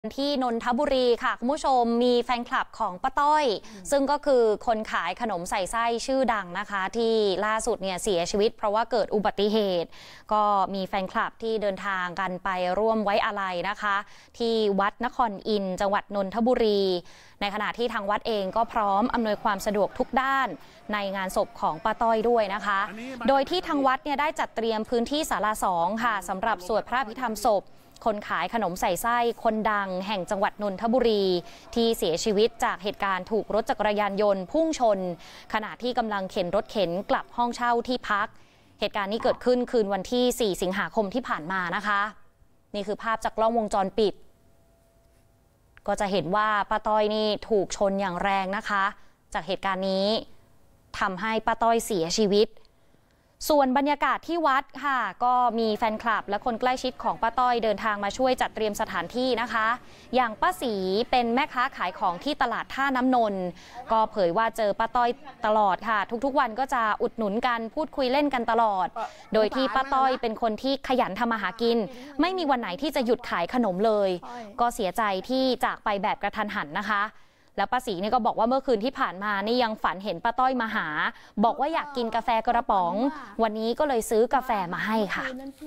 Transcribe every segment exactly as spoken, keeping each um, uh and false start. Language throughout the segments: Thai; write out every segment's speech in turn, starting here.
ที่นนทบุรีค่ะคุณผู้ชมมีแฟนคลับของป้าต้อยซึ่งก็คือคนขายขนมใส่ไส้ชื่อดังนะคะที่ล่าสุดเนี่ยเสียชีวิตเพราะว่าเกิดอุบัติเหตุก็มีแฟนคลับที่เดินทางกันไปร่วมไว้อาลัยนะคะที่วัดนครอินทร์จังหวัดนนทบุรีในขณะที่ทางวัดเองก็พร้อมอำนวยความสะดวกทุกด้านในงานศพของป้าต้อยด้วยนะคะโดยที่ทางวัดเนี่ยได้จัดเตรียมพื้นที่ศาลาสองค่ะสำหรับสวดพระอภิธรรมศพคนขายขนมใส่ไส้คนดังแห่งจังหวัดนนทบุรีที่เสียชีวิตจากเหตุการณ์ถูกรถจักรยานยนต์พุ่งชนขณะที่กำลังเข็นรถเข็นกลับห้องเช่าที่พักเหตุการณ์นี้เกิดขึ้นคืนวันที่สี่สิงหาคมที่ผ่านมานะคะนี่คือภาพจากกล้องวงจรปิดก็จะเห็นว่าป้าต้อยนี่ถูกชนอย่างแรงนะคะจากเหตุการณ์นี้ทำให้ป้าต้อยเสียชีวิตส่วนบรรยากาศที่วัดค่ะก็มีแฟนคลับและคนใกล้ชิดของป้าต้อยเดินทางมาช่วยจัดเตรียมสถานที่นะคะอย่างป้าศรีเป็นแม่ค้าขายของที่ตลาดท่าน้ำนนก็เผยว่าเจอป้าต้อยตลอดค่ะทุกๆวันก็จะอุดหนุนกันพูดคุยเล่นกันตลอดโดยที่ป้าต้อยเป็นคนที่ขยันทำมาหากินไม่มีวันไหนที่จะหยุดขายขนมเลยก็เสียใจที่จากไปแบบกระทันหันนะคะแล้วป้าศรีนี่ก็บอกว่าเมื่อคืนที่ผ่านมานี่ยังฝันเห็นป้าต้อยมาหาบอกว่าอยากกินกาแฟกระป๋องวันนี้ก็เลยซื้อกาแฟมาให้ค่ะ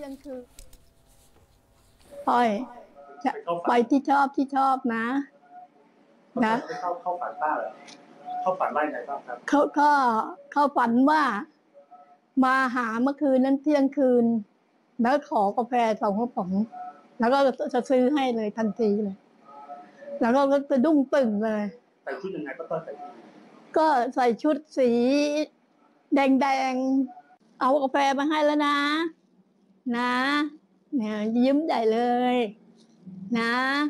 ต้อยไปที่ชอบที่ชอบนะนะเข้าเข้าฝันป้าเลยเข้าฝันไล่ไหนบ้างครับเขาก็เข้าฝันว่ามาหาเมื่อคืนนั้นเที่ยงคืนแล้วขอกาแฟสองกระป๋องแล้วก็จะซื้อให้เลยทันทีเลยแล้วก็จะดุ้งตึงเลยใส่ชุดยังไงก็ต้องใส่ก็ใส่ชุดสีแดงๆเอากาแฟมาให้แล้วนะนะเนี่ยยิ้มใหญ่เลยนะ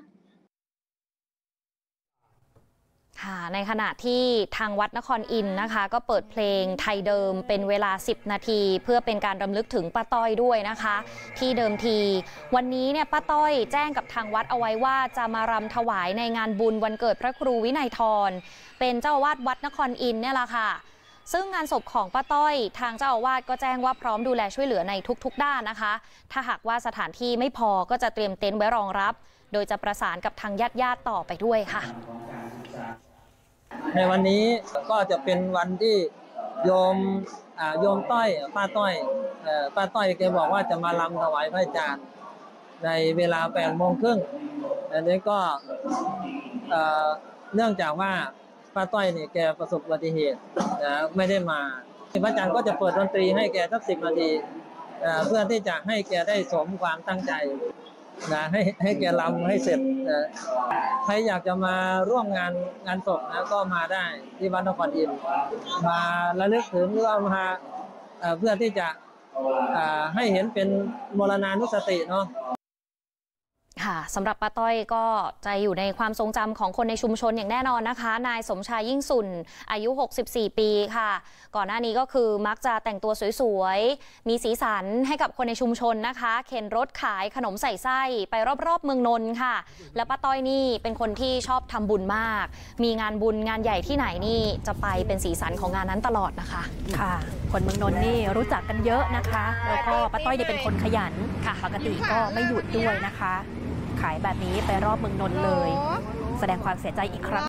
ค่ะในขณะที่ทางวัดนครอินทร์นะคะก็เปิดเพลงไทยเดิมเป็นเวลาสิบนาทีเพื่อเป็นการรำลึกถึงป้าต้อยด้วยนะคะที่เดิมทีวันนี้เนี่ยป้าต้อยแจ้งกับทางวัดเอาไว้ว่าจะมารำถวายในงานบุญวันเกิดพระครูวินัยธรเป็นเจ้าอาวาสวัดนครอินทร์เนี่ยแหละค่ะซึ่งงานศพของป้าต้อยทางเจ้าอาวาสก็แจ้งว่าพร้อมดูแลช่วยเหลือในทุกๆด้านนะคะถ้าหากว่าสถานที่ไม่พอก็จะเตรียมเต็นท์ไว้รองรับโดยจะประสานกับทางญาติๆต่อไปด้วยค่ะในวันนี้ก็จะเป็นวันที่โยมโยมต้อยป้าต้อยป้าต้อยแกบอกว่าจะมารำถวายพระอาจารย์ในเวลาแปดโมงครึ่งอันนี้ก็เนื่องจากว่าป้าต้อยเนี่ยแกประสบอุบัติเหตุนะไม่ได้มาพระอาจารย์ก็จะเปิดดนตรีให้แกสักสิบนาทีเพื่อที่จะให้แกได้สมความตั้งใจนะให้ให้แกรำให้เสร็จนะใครอยากจะมาร่วมงานงานศพนะก็มาได้ที่วัดนครอินทร์มาระลึกถึงหรือว่ามาเพื่อที่จะให้เห็นเป็นมรณานุสติเนาะค่ะสำหรับป้าต้อยก็จะอยู่ในความทรงจำของคนในชุมชนอย่างแน่นอนนะคะนายสมชายยิ่งสุนอายุหกสิบสี่ปีค่ะก่อนหน้านี้ก็คือมักจะแต่งตัวสวยๆมีสีสันให้กับคนในชุมชนนะคะเข็นรถขายขนมใส่ไส้ไปรอบๆเมืองนนท์ค่ะและป้าต้อยนี่เป็นคนที่ชอบทำบุญมากมีงานบุญงานใหญ่ที่ไหนนี่จะไปเป็นสีสันของงานนั้นตลอดนะคะค่ะคนเมืองนนท์นี่รู้จักกันเยอะนะคะแล้วก็ป้าต้อยเนี่ยเป็นคนขยันค่ะปกติก็ไม่หยุดด้วยนะคะขายแบบนี้ไปรอบเมืองนนท์เลยแสดงความเสียใจอีกครั้ง